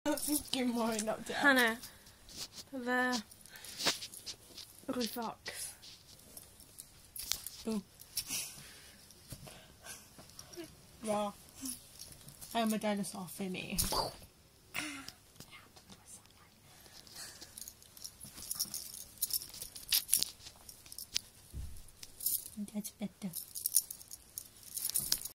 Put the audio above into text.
Give mine up to Hannah, the ugly fox. Ooh. Raw. I'm a dinosaur, Finny. That's better.